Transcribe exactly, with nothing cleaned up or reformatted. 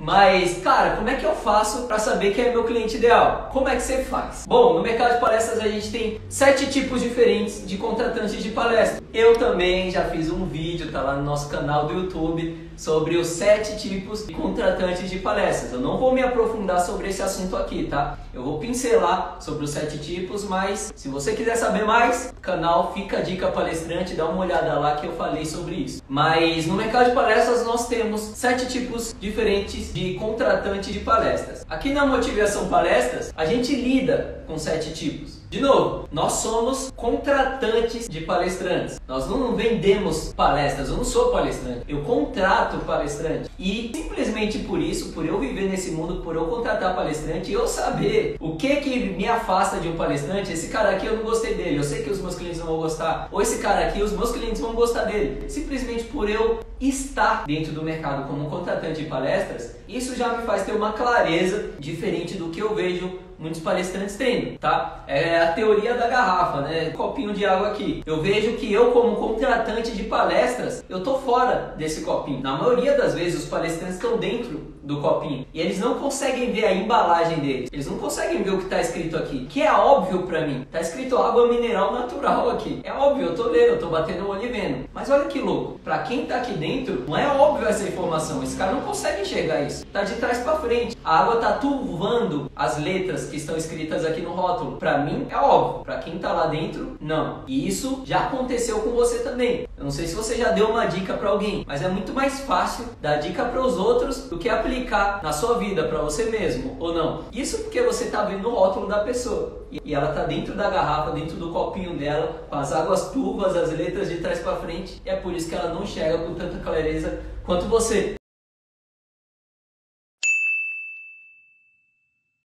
Mas, cara, como é que eu faço para saber quem é meu cliente ideal? Como é que você faz? Bom, no mercado de palestras a gente tem sete tipos diferentes de contratantes de palestra. Eu também já fiz um vídeo, tá lá no nosso canal do YouTube, sobre os sete tipos de contratantes de palestras. Eu não vou me aprofundar sobre esse assunto aqui, tá? Eu vou pincelar sobre os sete tipos, mas se você quiser saber mais, canal Fica a Dica Palestrante, dá uma olhada lá que eu falei sobre isso. Mas no mercado de palestras nós temos sete tipos diferentes de contratante de palestras. Aqui na Motivação Palestras, a gente lida com sete tipos. De novo, nós somos contratantes de palestrantes. Nós não vendemos palestras, eu não sou palestrante, eu contrato palestrante. E simplesmente por isso, por eu viver nesse mundo, por eu contratar palestrante, eu saber o que que me afasta de um palestrante. Esse cara aqui eu não gostei dele, eu sei que os meus clientes não vão gostar. Ou esse cara aqui, os meus clientes vão gostar dele. Simplesmente por eu estar dentro do mercado como contratante de palestras, isso já me faz ter uma clareza diferente do que eu vejo muitos palestrantes tendo, tá? É a teoria da garrafa, né? Um copinho de água aqui. Eu vejo que eu, como contratante de palestras, eu tô fora desse copinho. Na maioria das vezes, os palestrantes estão dentro do copinho e eles não conseguem ver a embalagem deles. Eles não conseguem ver o que está escrito aqui, que é óbvio pra mim. Tá escrito água mineral natural aqui. É óbvio, eu tô lendo, eu tô batendo o olho e vendo. Mas olha que louco. Pra quem tá aqui dentro, não é óbvio essa informação. Esse cara não consegue enxergar isso. Tá de trás pra frente. A água tá turvando as letras que estão escritas aqui no rótulo. Pra mim é óbvio, pra quem tá lá dentro, não. E isso já aconteceu com você também. Eu não sei se você já deu uma dica pra alguém, mas é muito mais fácil dar dica para os outros do que aplicar na sua vida, pra você mesmo, ou não. Isso porque você tá vendo o rótulo da pessoa e ela tá dentro da garrafa, dentro do copinho dela, com as águas turvas, as letras de trás pra frente, e é por isso que ela não enxerga com tanta clareza quanto você.